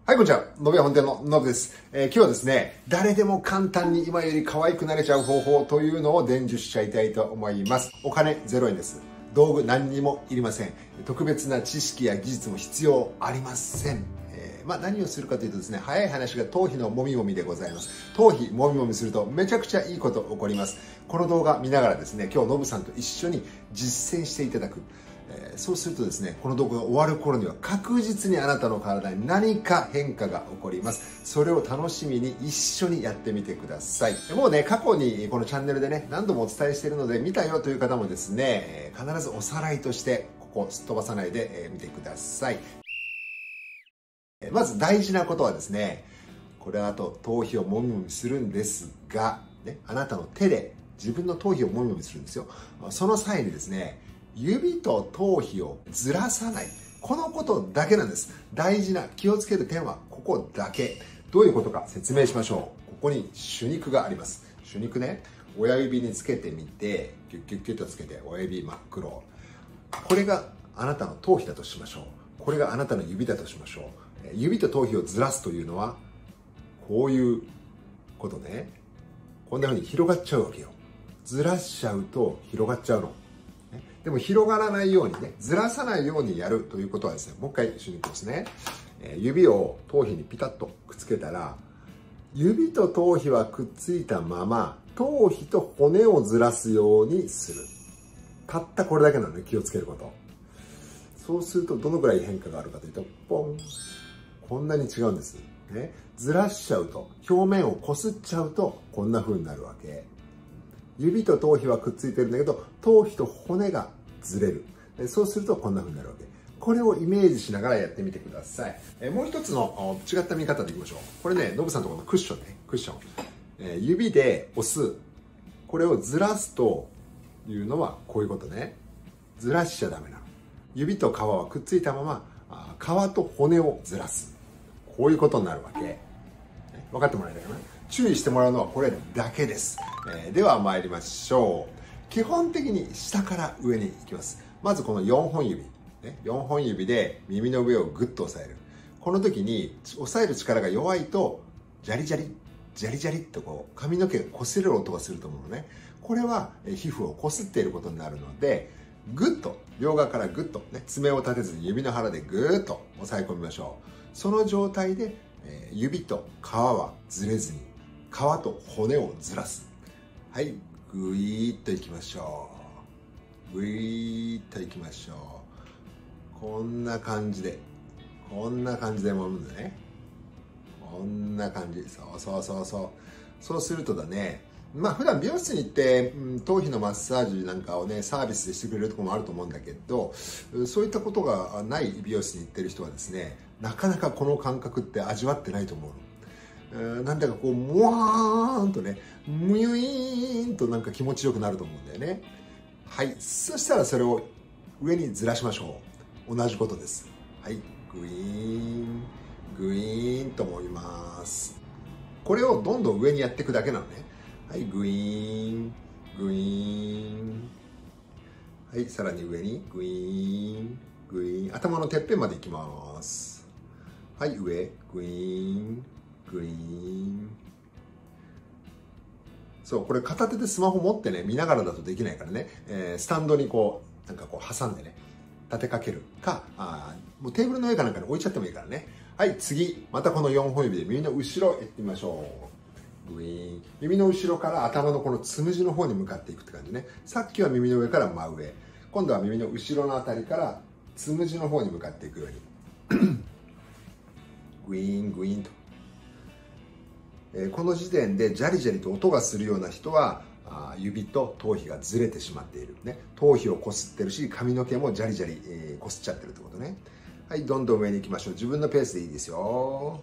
はい、こんにちは。のびや本店ののぶです。今日はですね、誰でも簡単に今より可愛くなれちゃう方法というのを伝授しちゃいたいと思います。お金0円です。道具何にもいりません。特別な知識や技術も必要ありません。何をするかというとですね、早い話が頭皮のもみもみでございます。頭皮もみもみするとめちゃくちゃいいこと起こります。この動画見ながらですね、今日のぶさんと一緒に実践していただく。そうするとですね、この動画が終わる頃には確実にあなたの体に何か変化が起こります。それを楽しみに一緒にやってみてください。もうね、過去にこのチャンネルでね、何度もお伝えしているので見たよという方もですね、必ずおさらいとしてここすっ飛ばさないで見てください。まず大事なことはですね、これはあと頭皮をもみもみするんですが、ね、あなたの手で自分の頭皮をもみもみするんですよ。その際にですね、指と頭皮をずらさない。このことだけなんです。大事な気をつける点はここだけ。どういうことか説明しましょう。ここに手肉があります。手肉ね、親指につけてみて、キュッキュッキュッとつけて、親指真っ黒。これがあなたの頭皮だとしましょう。これがあなたの指だとしましょう。指と頭皮をずらすというのは、こういうことね。こんな風に広がっちゃうわけよ。ずらしちゃうと広がっちゃうの。でも広がらないようにね、ずらさないようにやるということはですね、もう一回手肉ですね。指を頭皮にピタッとくっつけたら、指と頭皮はくっついたまま、頭皮と骨をずらすようにする。たったこれだけなので気をつけること。そうするとどのくらい変化があるかというと、ポン。こんなに違うんです。ね、ずらしちゃうと、表面をこすっちゃうと、こんな風になるわけ。指と頭皮はくっついてるんだけど、頭皮と骨がずれる。そうするとこんな風になるわけ。これをイメージしながらやってみてください。もう一つの違った見方でいきましょう。これね、のぶさんのところのクッションね、クッション。指で押す。これをずらすというのはこういうことね。ずらしちゃダメなの。指と皮はくっついたまま、皮と骨をずらす。こういうことになるわけ。分かってもらえたかな？注意してもらうのはこれだけです。では参りましょう。基本的に下から上に行きます。まずこの4本指。4本指で耳の上をグッと押さえる。この時に押さえる力が弱いと、ジャリジャリ、ジャリジャリっとこう髪の毛が擦れる音がすると思うのね。これは皮膚を擦っていることになるので、グッと、両側からグッと、ね、爪を立てずに指の腹でグーッと押さえ込みましょう。その状態で指と皮はずれずに、皮と骨をずらす。はい、ぐいーっといきましょう。ぐいーっといきましょう。こんな感じで揉むんだね。こんな感じ。そうそうそうそう。そうするとだね、普段美容室に行って、頭皮のマッサージなんかをね、サービスでしてくれるところもあると思うんだけど、そういったことがない美容室に行ってる人はですね、なかなかこの感覚って味わってないと思うの。なんだかこう、もわーんとね、むゆいーんとなんか気持ちよくなると思うんだよね。はい。そしたらそれを上にずらしましょう。同じことです。はい。グイーン、グイーンと思います。これをどんどん上にやっていくだけなのね。はい、グイーン、グイーン。はい、さらに上に、グイーン、グイーン。頭のてっぺんまでいきます。はい、上、グイーン、グイーン。そう、これ片手でスマホ持ってね、見ながらだとできないからね、スタンドにこう、なんかこう挟んでね、立てかけるか、もうテーブルの上かなんかに置いちゃってもいいからね。はい、次、またこの4本指で耳の後ろ行ってみましょう。グイーン。耳の後ろから頭のこのつむじの方に向かっていくって感じね。さっきは耳の上から真上。今度は耳の後ろのあたりからつむじの方に向かっていくように。グイーン、グイーンと。この時点でジャリジャリと音がするような人は、指と頭皮がずれてしまっている。ね、頭皮をこすってるし、髪の毛もジャリジャリ、こすっちゃってるってことね。はい、どんどん上に行きましょう。自分のペースでいいですよ。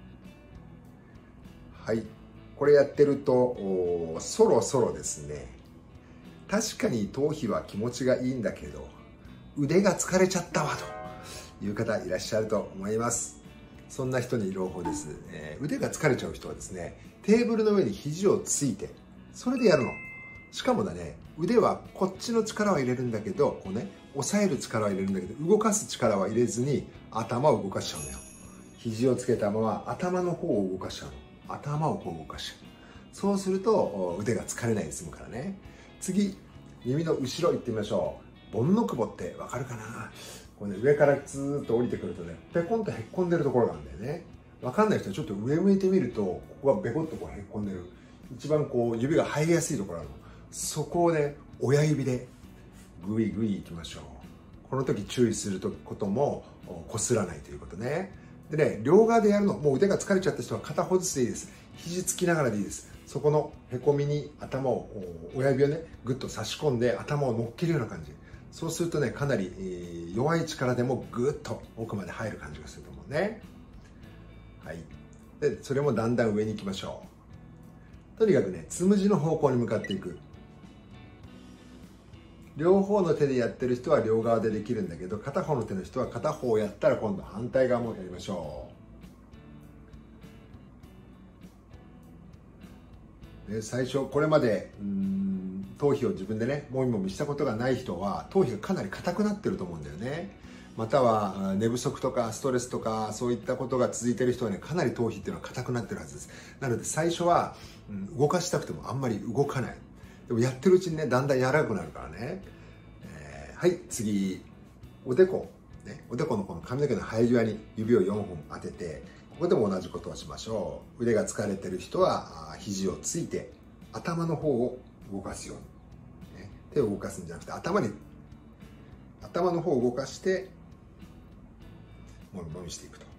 はい。これやってると、そろそろですね、確かに頭皮は気持ちがいいんだけど、腕が疲れちゃったわという方いらっしゃると思います。そんな人に朗報です。腕が疲れちゃう人はですね、テーブルの上に肘をついて、それでやるの。しかもだね、腕はこっちの力は入れるんだけど、こうね、押さえる力は入れるんだけど、動かす力は入れずに頭を動かしちゃうのよ。 肘をつけたまま頭の方を動かしちゃうの。頭をこう動かしちゃう。そうすると腕が疲れないで済むからね。次、耳の後ろ行ってみましょう。盆のくぼってわかるかな。これね、上からずーっと降りてくるとね、ペコンとへっこんでるところがあるんだよね。わかんない人はちょっと上向いてみると、ここがベコッとこうへっこんでる。一番こう指が入りやすいところあるの。そこをね、親指でグイグイいきましょう。この時注意することもこすらないということね。でね、両側でやるの、もう腕が疲れちゃった人は片方ずつでいいです。肘つきながらでいいです。そこのへこみに頭を、親指をね、ぐっと差し込んで頭を乗っけるような感じ。そうするとね、かなり弱い力でもぐっと奥まで入る感じがすると思うね。はい。で、それもだんだん上に行きましょう。とにかくね、つむじの方向に向かっていく。両方の手でやってる人は両側でできるんだけど、片方の手の人は片方をやったら今度反対側もやりましょう。で、最初これまで頭皮を自分でねもみもみしたことがない人は頭皮がかなり硬くなってると思うんだよね。または寝不足とかストレスとかそういったことが続いている人はね、かなり頭皮っていうのは硬くなってるはずです。なので最初は動かしたくてもあんまり動かない。でもやってるうちにね、だんだん柔らかくなるからね。はい、次、おでこ、ね、おでこのこの髪の毛の生え際に指を4本当てて、ここでも同じことをしましょう。腕が疲れてる人は肘をついて頭の方を動かすように、ね、手を動かすんじゃなくて頭の方を動かしてもみもみしていくと。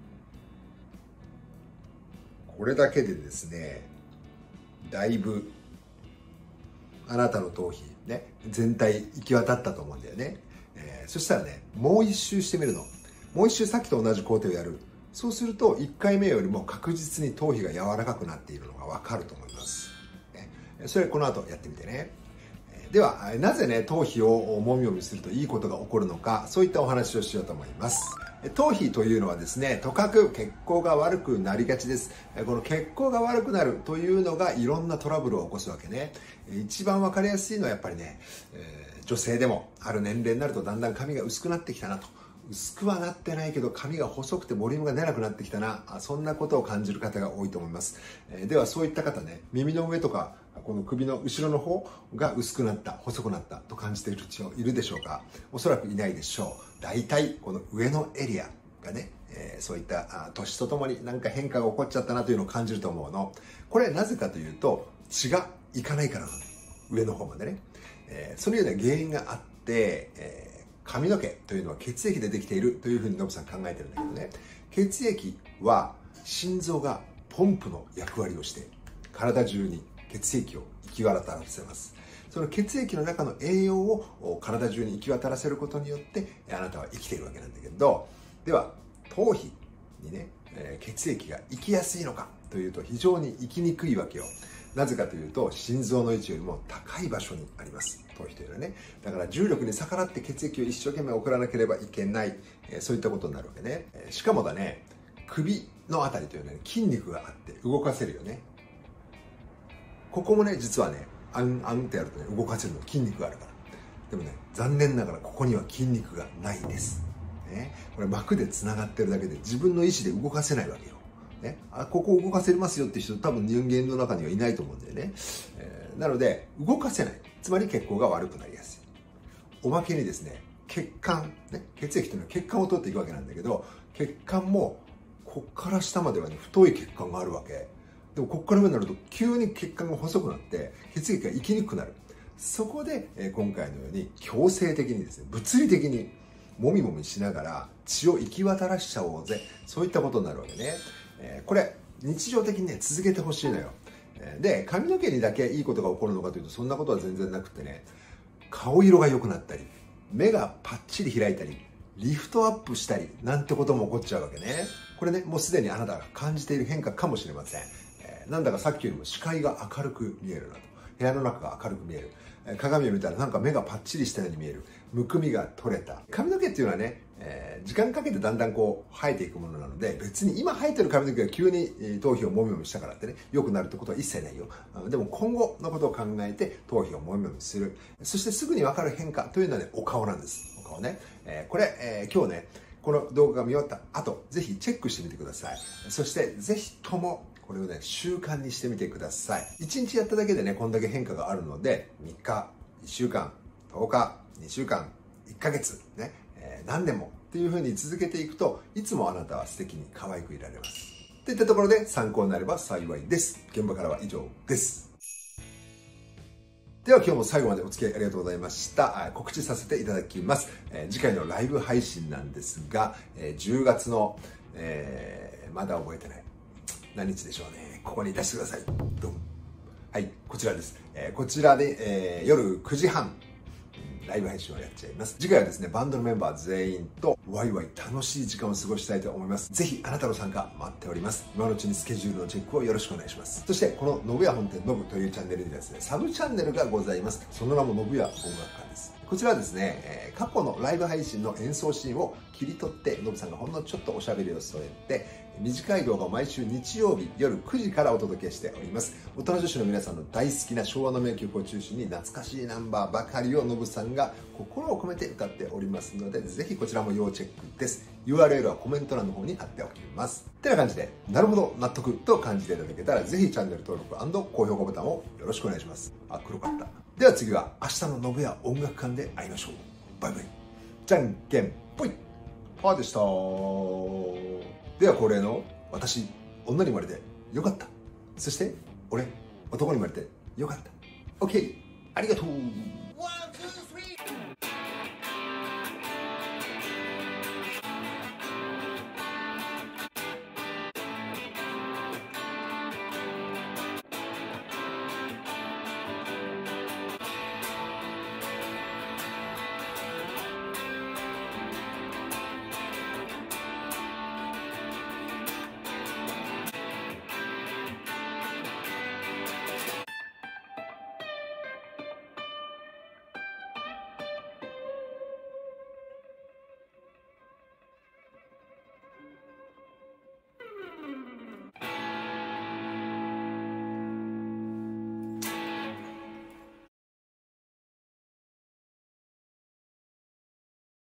これだけでですね、だいぶあなたの頭皮ね、全体行き渡ったと思うんだよね。そしたらね、もう一周してみるの。もう一周さっきと同じ工程をやる。そうすると1回目よりも確実に頭皮が柔らかくなっているのが分かると思います。それこの後やってみてね。では、なぜね、頭皮をもみもみするといいことが起こるのか、そういったお話をしようと思います。頭皮というのはですね、とかく血行が悪くなりがちです。この血行が悪くなるというのがいろんなトラブルを起こすわけね。一番わかりやすいのはやっぱりね、女性でもある年齢になるとだんだん髪が薄くなってきたなと。薄くはなってないけど髪が細くてボリュームが出なくなってきたな、そんなことを感じる方が多いと思います。ではそういった方ね、耳の上とかこの首の後ろの方が薄くなった、細くなったと感じている人いるでしょうか。おそらくいないでしょう。大体この上のエリアがね、そういった年とともに何か変化が起こっちゃったなというのを感じると思うの。これなぜかというと血がいかないからなの。上の方までね。そのような原因があって、髪の毛というのは血液でできているというふうにノブさん考えてるんだけどね、血液は心臓がポンプの役割をして体中に血液を行き渡らせます。その血液の中の栄養を体中に行き渡らせることによってあなたは生きているわけなんだけど、では頭皮にね、血液が行きやすいのかというと非常に行きにくいわけよ。なぜかというと心臓の位置よりも高い場所にあります、頭皮というのはね。だから重力に逆らって血液を一生懸命送らなければいけない、そういったことになるわけね。しかもだね、首のあたりというのは、ね、筋肉があって動かせるよね。ここもね、実はね、あんってやるとね、動かせるの、筋肉があるから。でもね、残念ながらここには筋肉がないです。ね、これ膜でつながってるだけで自分の意思で動かせないわけよ。ね、ここを動かせますよって人多分人間の中にはいないと思うんだよね。なので動かせない、つまり血行が悪くなりやすい。おまけにですね、血管、ね、血液というのは血管を通っていくわけなんだけど、血管もこっから下まではね、太い血管があるわけでも、こっから上になると急に血管が細くなって血液が行きにくくなる。そこで今回のように強制的にですね、物理的にもみもみしながら血を行き渡らしちゃおうぜ、そういったことになるわけね。これ日常的にね、続けてほしいのよ。で、髪の毛にだけいいことが起こるのかというとそんなことは全然なくてね、顔色が良くなったり目がパッチリ開いたりリフトアップしたりなんてことも起こっちゃうわけね。これね、もうすでにあなたが感じている変化かもしれません。なんだかさっきよりも視界が明るく見えるなと、部屋の中が明るく見える、鏡を見たらなんか目がパッチリしたように見える、むくみが取れた。髪の毛っていうのはね、時間かけてだんだんこう生えていくものなので、別に今生えてる髪の毛が急に頭皮をもみもみしたからってね、良くなるってことは一切ないよ。でも今後のことを考えて頭皮をもみもみする。そしてすぐに分かる変化というのはね、お顔なんです。お顔ね。これ、今日ね、 この動画が見終わった後、ぜひチェックしてみてください。そしてぜひともこれをね、習慣にしてみてください。1日やっただけでね、こんだけ変化があるので、3日、1週間、10日、2週間、1ヶ月、ね、何年もっていう風に続けていくと、いつもあなたは素敵に可愛くいられます。といったところで参考になれば幸いです。現場からは以上です。では今日も最後までお付き合いありがとうございました。告知させていただきます。次回のライブ配信なんですが、10月の、まだ覚えてない。何日でしょうね。ここに出してください。ドン。はい、こちらです。こちらで、夜9時半、ライブ配信をやっちゃいます。次回はですね、バンドのメンバー全員とワイワイ楽しい時間を過ごしたいと思います。ぜひあなたの参加待っております。今のうちにスケジュールのチェックをよろしくお願いします。そしてこの信屋本店のぶというチャンネルにですね、サブチャンネルがございます。その名も信屋音楽館です。こちらはですね、過去のライブ配信の演奏シーンを切り取って、ノブさんがほんのちょっとおしゃべりを添えて、短い動画を毎週日曜日夜9時からお届けしております。大人女子の皆さんの大好きな昭和の名曲を中心に懐かしいナンバーばかりをノブさんが心を込めて歌っておりますので、ぜひこちらも要チェックです。URL はコメント欄の方に貼っておきます。ってな感じで、なるほど、納得と感じていただけたら、ぜひチャンネル登録&高評価ボタンをよろしくお願いします。あ、黒かった。では次は明日の信屋音楽館で会いましょう。バイバイ。じゃんけんぽい。パーでした。では恒例の私、女に生まれてよかった。そして俺、男に生まれてよかった。 OK、ありがとう。